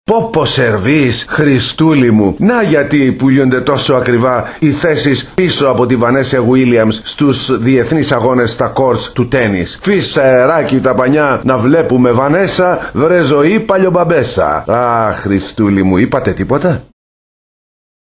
Πόπο σερβίς, Χριστούλη μου. Να γιατί πουλιούνται τόσο ακριβά οι θέσεις πίσω από τη Βανέσσα Γουίλιαμς στους διεθνείς αγώνες στα κόρτς του τένις. Φύσα αεράκι τα πανιά να βλέπουμε Βανέσσα, βρε ζωή παλιομπαμπέσα. Α, Χριστούλη μου, είπατε τίποτα?